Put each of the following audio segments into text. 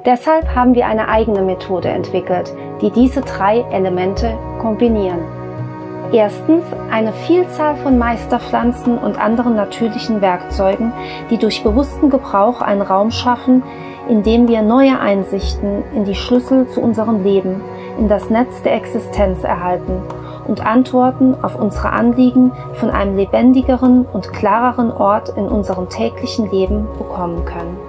Deshalb haben wir eine eigene Methode entwickelt, die diese 3 Elemente kombinieren. Erstens eine Vielzahl von Meisterpflanzen und anderen natürlichen Werkzeugen, die durch bewussten Gebrauch einen Raum schaffen, in dem wir neue Einsichten in die Schlüssel zu unserem Leben, in das Netz der Existenz erhalten und Antworten auf unsere Anliegen von einem lebendigeren und klareren Ort in unserem täglichen Leben bekommen können.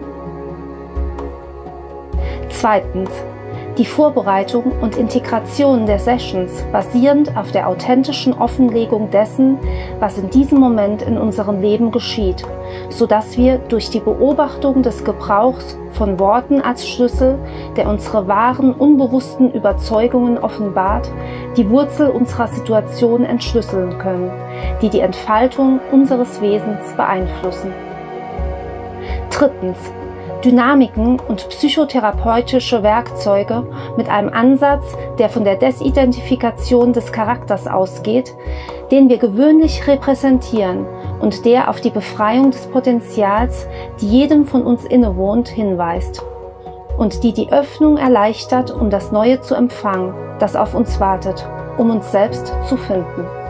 Zweitens, die Vorbereitung und Integration der Sessions basierend auf der authentischen Offenlegung dessen, was in diesem Moment in unserem Leben geschieht, sodass wir durch die Beobachtung des Gebrauchs von Worten als Schlüssel, der unsere wahren, unbewussten Überzeugungen offenbart, die Wurzel unserer Situation entschlüsseln können, die die Entfaltung unseres Wesens beeinflussen. Drittens, Dynamiken und psychotherapeutische Werkzeuge mit einem Ansatz, der von der Desidentifikation des Charakters ausgeht, den wir gewöhnlich repräsentieren und der auf die Befreiung des Potenzials, die jedem von uns innewohnt, hinweist und die Öffnung erleichtert, um das Neue zu empfangen, das auf uns wartet, um uns selbst zu finden.